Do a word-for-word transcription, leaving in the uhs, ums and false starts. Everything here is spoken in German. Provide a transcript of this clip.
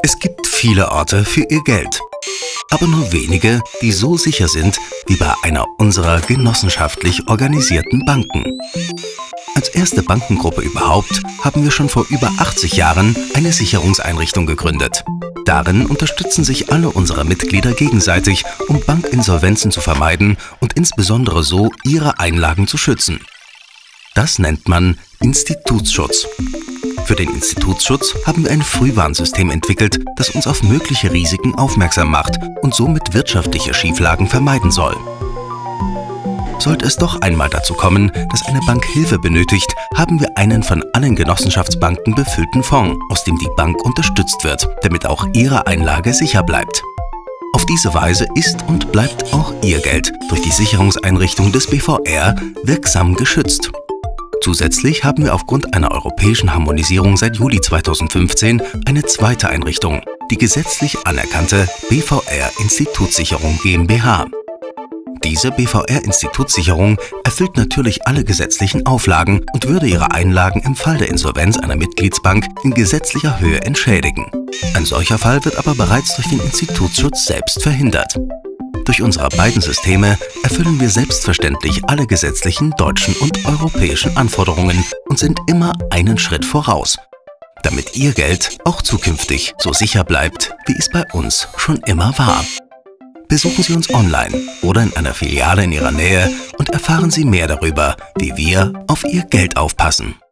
Es gibt viele Orte für Ihr Geld, aber nur wenige, die so sicher sind wie bei einer unserer genossenschaftlich organisierten Banken. Als erste Bankengruppe überhaupt haben wir schon vor über achtzig Jahren eine Sicherungseinrichtung gegründet. Darin unterstützen sich alle unsere Mitglieder gegenseitig, um Bankinsolvenzen zu vermeiden und insbesondere so ihre Einlagen zu schützen. Das nennt man Institutsschutz. Für den Institutsschutz haben wir ein Frühwarnsystem entwickelt, das uns auf mögliche Risiken aufmerksam macht und somit wirtschaftliche Schieflagen vermeiden soll. Sollte es doch einmal dazu kommen, dass eine Bank Hilfe benötigt, haben wir einen von allen Genossenschaftsbanken befüllten Fonds, aus dem die Bank unterstützt wird, damit auch Ihre Einlage sicher bleibt. Auf diese Weise ist und bleibt auch Ihr Geld durch die Sicherungseinrichtung des B V R wirksam geschützt. Zusätzlich haben wir aufgrund einer europäischen Harmonisierung seit Juli zweitausendfünfzehn eine zweite Einrichtung, die gesetzlich anerkannte B V R-Institutssicherung GmbH. Diese B V R-Institutssicherung erfüllt natürlich alle gesetzlichen Auflagen und würde Ihre Einlagen im Fall der Insolvenz einer Mitgliedsbank in gesetzlicher Höhe entschädigen. Ein solcher Fall wird aber bereits durch den Institutsschutz selbst verhindert. Durch unsere beiden Systeme erfüllen wir selbstverständlich alle gesetzlichen deutschen und europäischen Anforderungen und sind immer einen Schritt voraus, damit Ihr Geld auch zukünftig so sicher bleibt, wie es bei uns schon immer war. Besuchen Sie uns online oder in einer Filiale in Ihrer Nähe und erfahren Sie mehr darüber, wie wir auf Ihr Geld aufpassen.